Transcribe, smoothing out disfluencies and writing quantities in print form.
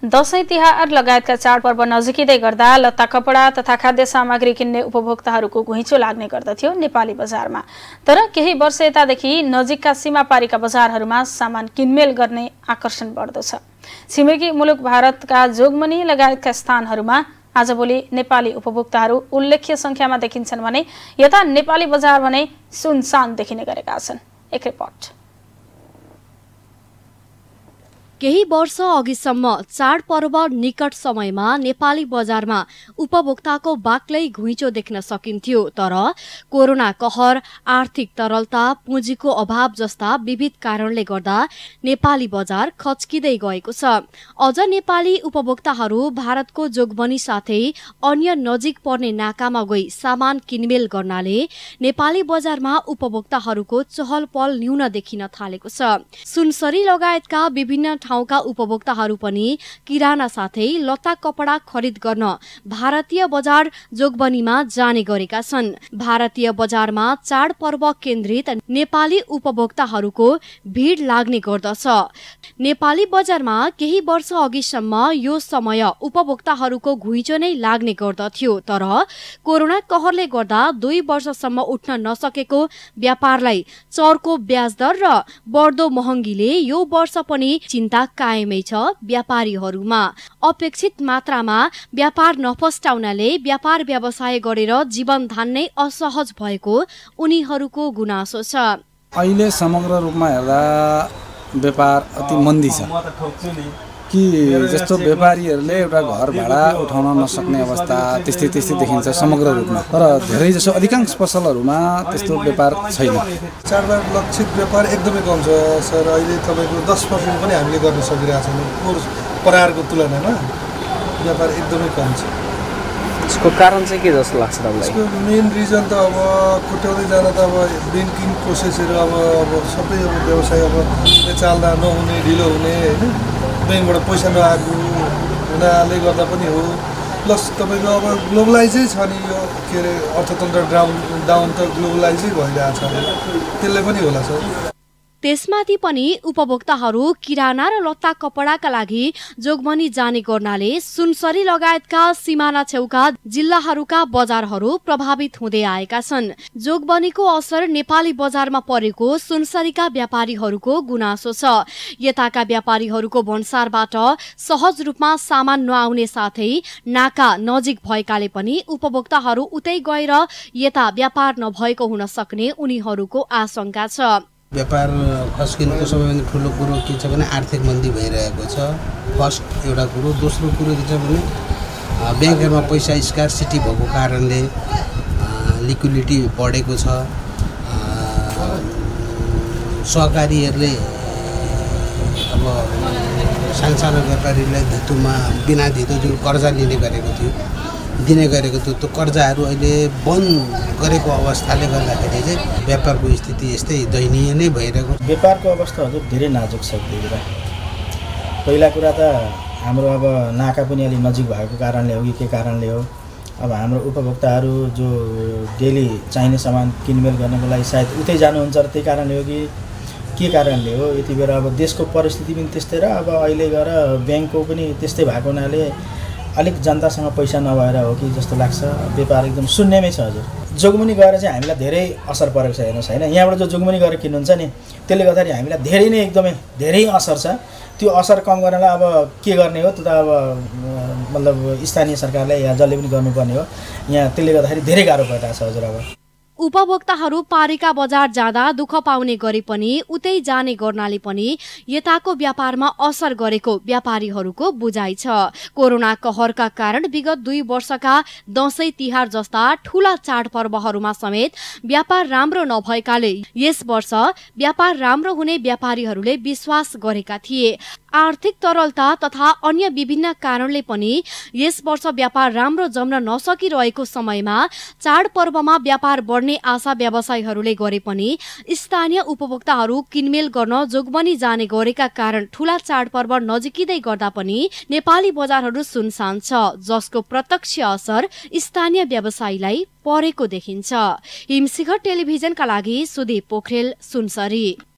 दशैं तिहार लगायतका चाडपर्व नजिकिँदै गर्दा लत्ता कपडा तथा खाद्य सामग्री किन्ने उपभोक्ताहरूको घुइँचो लाग्ने गर्दथ्यो नेपाली बजारमा। तर केही वर्ष यतादेखि नजिकका सीमापारीका बजारहरूमा सामान किनमेल गर्ने आकर्षण बढ्दो छ। छिमेकी मुलुक भारतका जोगमनी लगायतका स्थानहरूमा आजभोलि नेपाली उपभोक्ताहरू उल्लेख्य संख्यामा देखिन्छन् भने यता नेपाली बजार भने सुनसान देखिने गरेका छन्। एक रिपोर्ट। केही वर्ष अघिसम्म चाडपर्व निकट समयमा नेपाली बजारमा उपभोक्ताको बाक्लै घुइँचो देख्न सकिन्थ्यो। तर कोरोना कहर, आर्थिक तरलता, पुँजीको अभाव जस्ता विविध कारणले गर्दा नेपाली बजार खच्किँदै गएको छ। अझ नेपाली उपभोक्ताहरू भारतको जोगबनी साथै अन्य नजिक पर्ने नाकामा गई सामान किनमेल गर्नाले नेपाली बजारमा उपभोक्ताहरूको चहल पहल न्यून देखिन थालेको छ। सुनसरी लगायतका विभिन्न ठाउँका उपभोक्ताहरू पनि किराना साथै लत्ता कपडा खरिद गर्न भारतीय बजार जोगबनीमा जाने गरेका छन्। भारतीय बजारमा चाडपर्व केन्द्रित नेपाली उपभोक्ताहरूको भीड लाग्ने गर्दछ। नेपाली बजारमा केही वर्ष अघिसम्म यो समय उपभोक्ताहरूको घुइँचो नै लाग्ने गर्दथ्यो। तर कोरोना कहरले गर्दा 2 वर्षसम्म उठ्न नसकेको व्यापारलाई चर्को ब्याज दर र बढ्दो महँगीले यो वर्ष पनि चिन्ता कायमै छ व्यापारीहरूमा। अपेक्षित मात्रामा व्यापार नफस्टाउनाले व्यापार व्यवसाय गरेर जीवन धान्नै असहज भएको उनीहरूको गुनासो छ। अहिले समग्र रूपमा हेर्दा व्यापार अति मन्दी छ कि जस्तो व्यापारीहरूले एउटा घर भाडा उठाउन नसक्ने अवस्था त्यस्तै देखिन्छ समग्र रूपमा। तर धेरै जसो अधिकांश पसलहरूमा त्यस्तो व्यापार छैन। चाडबाड लक्षित व्यापार एकदमै कम छ सर। अहिले तपाईँको 10% पनि हामीले गर्न सकिरहेको छैनौँ। परारको तुलनामा व्यापार एकदमै कम छ। यसको कारण चाहिँ के जस्तो लाग्छ तपाईँलाई? यसको मेन रिजन त अब कोट्याउँदै जाँदा त अब ब्याङ्किङ प्रोसेसहरू अब सबै अब व्यवसाय अब चाल्दा नहुने, ढिलो हुने, होइन, ब्याङ्कबाट पैसा नआएको हुनाले गर्दा पनि हो। प्लस तपाईँको अब ग्लोबलाइजै छ नि, यो के अरे अर्थतन्त्र डाउन त ग्लोबलाइजै भइरहेको छ, त्यसले पनि होला सर। त्यसमाथि पनि उपभोक्ताहरू किराना र लत्ता कपडाका लागि जोगबनी जाने गर्नाले सुनसरी लगायतका सिमाना छेउका जिल्लाहरूका बजारहरू प्रभावित हुँदै आएका छन्। जोगबनीको असर नेपाली बजारमा परेको सुनसरीका व्यापारीहरूको गुनासो छ। यताका व्यापारीहरूको भन्सारबाट सहज रूपमा सामान नआउने साथै नाका नजिक भएकाले पनि उपभोक्ताहरू उतै गएर यता व्यापार नभएको हुन सक्ने उनीहरूको आशंका छ। व्यापार खस्किनुको सबैभन्दा ठुलो कुरो के छ भने आर्थिक मन्दी भइरहेको छ। फर्स्ट एउटा कुरो। दोस्रो कुरो के छ भने ब्याङ्कहरूमा पैसा स्कार्सिटी भएको कारणले लिक्विडिटी बढेको छ। सहकारीहरूले अब सानसानो व्यापारीलाई धितोमा बिना धितो जुन कर्जा दिने गरेको थियो त्यो कर्जाहरू अहिले बन्द गरेको अवस्थाले गर्दाखेरि चाहिँ व्यापारको स्थिति यस्तै दयनीय नै भइरहेको। व्यापारको अवस्था हजुर धेरै नाजुक छ। पहिला कुरा त हाम्रो अब नाका पनि अलि नजिक भएको कारणले हो कि के कारणले हो, अब हाम्रो उपभोक्ताहरू जो डेली चाहिने सामान किनमेल गर्नको लागि सायद उतै जानुहुन्छ र त्यही कारणले हो कि के कारणले हो। यति बेला अब देशको परिस्थिति पनि त्यस्तै र अब अहिले गएर ब्याङ्कको पनि त्यस्तै भएको हुनाले अलिक जनतासँग पैसा नभएर हो कि जस्तो लाग्छ। व्यापार एकदम शून्यमै छ हजुर। जोगबनी गएर चाहिँ हामीलाई धेरै असर परेको छ। हेर्नुहोस् होइन, यहाँबाट जो जोगबनी गरेर किन्नुहुन्छ नि त्यसले गर्दाखेरि हामीलाई धेरै नै एकदमै धेरै असर छ। त्यो असर कम गर्नलाई अब के गर्ने हो, त्यो त अब मतलब स्थानीय सरकारले या जसले पनि गर्नुपर्ने हो। यहाँ त्यसले गर्दाखेरि धेरै गाह्रो परिरहेको छ हजुर। अब उपभोक्ताहरू पारीका बजार जाँदा दुःख पाउने गरे पनि उतै जाने गर्नाले पनि यताको व्यापारमा असर गरेको व्यापारीहरूको बुझाइ छ। कोरोना कहरका कारण विगत 2 वर्षका दशैं तिहार जस्ता ठूला चाडपर्वहरूमा समेत व्यापार राम्रो नभएकाले यस वर्ष व्यापार राम्रो हुने व्यापारीहरूले विश्वास गरेका थिए। आर्थिक तरलता तथा अन्य विभिन्न कारणले पनि यस वर्ष व्यापार राम्रो जम्न नसकिरहेको समयमा चाडपर्वमा व्यापार बढ्ने आशा व्यवसायीहरूले गरे पनि स्थानीय उपभोक्ताहरू किनमेल गर्न जोगबनी जाने गरेका कारण ठूला चाडपर्व नजिकिँदै गर्दा पनि नेपाली बजारहरू सुनसान छ, जसको प्रत्यक्ष असर स्थानीय व्यवसायीलाई परेको देखिन्छ। हिमशिखर टेलिभिजनका लागि सुदीप पोखरेल, सुनसरी।